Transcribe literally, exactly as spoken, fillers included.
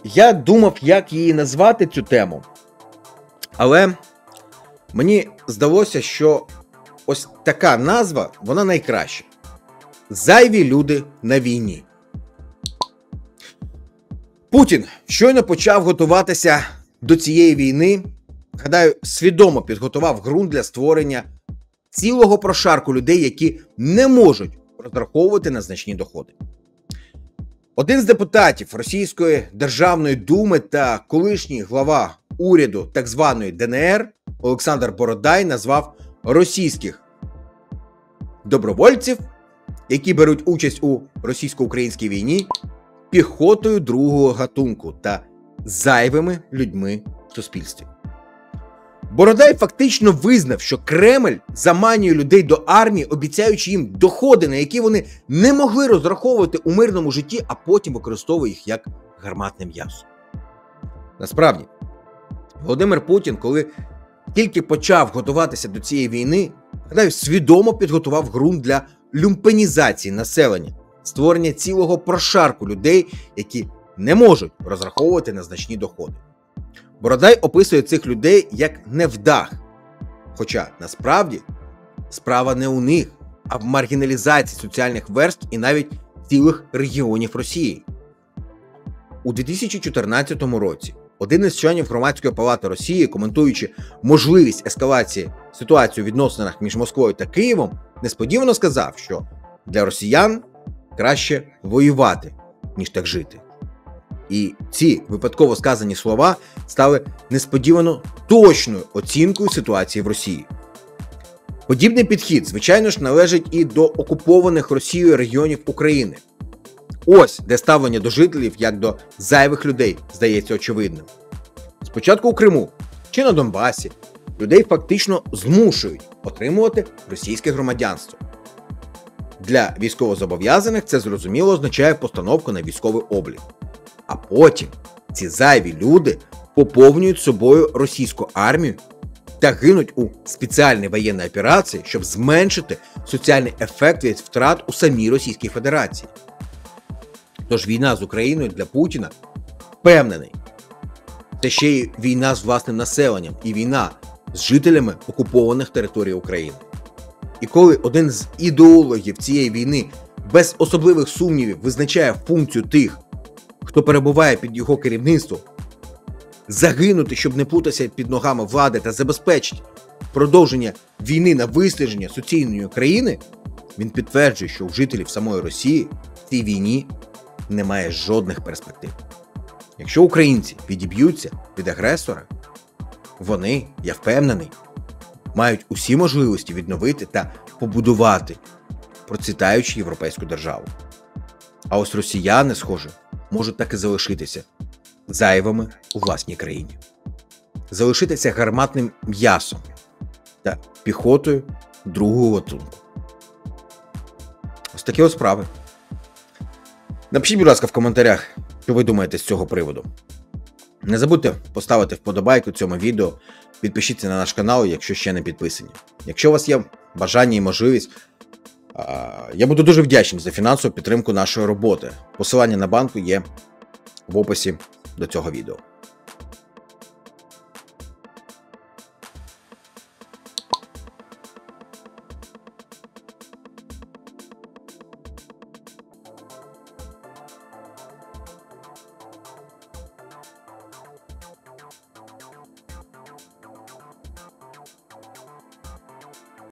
Я думав, як її назвати, цю тему, але мені здалося, що ось така назва, вона найкраща. Зайві люди на війні. Путін щойно почав готуватися до цієї війни. Гадаю, свідомо підготував ґрунт для створення цілого прошарку людей, які не можуть розраховувати на значні доходи. Один з депутатів Російської Державної Думи та колишній глава уряду так званої Де Ен Ер Олександр Бородай назвав російських добровольців, які беруть участь у російсько-українській війні, піхотою другого гатунку та зайвими людьми в суспільстві. Бородай фактично визнав, що Кремль заманює людей до армії, обіцяючи їм доходи, на які вони не могли розраховувати у мирному житті, а потім використовує їх як гарматне м'ясо. Насправді, Володимир Путін, коли тільки почав готуватися до цієї війни, гадаю, свідомо підготував ґрунт для люмпенізації населення, створення цілого прошарку людей, які не можуть розраховувати на значні доходи. Бородай описує цих людей як невдах. Хоча, насправді, справа не у них, а в маргіналізації соціальних верств і навіть цілих регіонів Росії. У дві тисячі чотирнадцятому році один із членів Громадської палати Росії, коментуючи можливість ескалації ситуації у відносинах між Москвою та Києвом, несподівано сказав, що для росіян краще воювати, ніж так жити. І ці випадково сказані слова стали несподівано точною оцінкою ситуації в Росії. Подібний підхід, звичайно ж, належить і до окупованих Росією регіонів України. Ось де ставлення до жителів, як до зайвих людей, здається очевидним. Спочатку у Криму чи на Донбасі людей фактично змушують отримувати російське громадянство. Для військовозобов'язаних це, зрозуміло, означає постановку на військовий облік. А потім ці зайві люди поповнюють собою російську армію та гинуть у спеціальній воєнній операції, щоб зменшити соціальний ефект від втрат у самій Російській Федерації. Тож війна з Україною для Путіна, впевнений, це ще й війна з власним населенням і війна з жителями окупованих територій України. І коли один з ідеологів цієї війни без особливих сумнівів визначає функцію тих, хто перебуває під його керівництвом, загинути, щоб не плутатися під ногами влади та забезпечити продовження війни на виснаження суцільної країни, він підтверджує, що у жителів самої Росії в цій війні немає жодних перспектив. Якщо українці відіб'ються від агресора, вони, я впевнений, мають усі можливості відновити та побудувати процвітаючу європейську державу. А ось росіяни, схоже, можуть так і залишитися зайвими у власній країні. Залишитися гарматним м'ясом та піхотою другого гатунку. Ось такі ось справи. Напишіть, будь ласка, в коментарях, що ви думаєте з цього приводу. Не забудьте поставити вподобайку цьому відео, підпишіться на наш канал, якщо ще не підписані. Якщо у вас є бажання і можливість, я буду дуже вдячний за фінансову підтримку нашої роботи. Посилання на банку є в описі до цього відео.